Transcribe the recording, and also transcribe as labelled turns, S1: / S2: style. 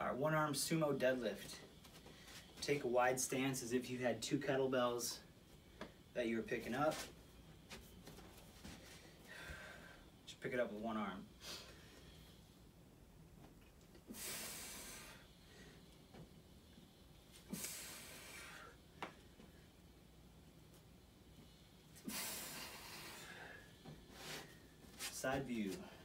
S1: our one arm sumo deadlift. Take a wide stance as if you had two kettlebells that you're picking up. Just pick it up with one arm. Side view.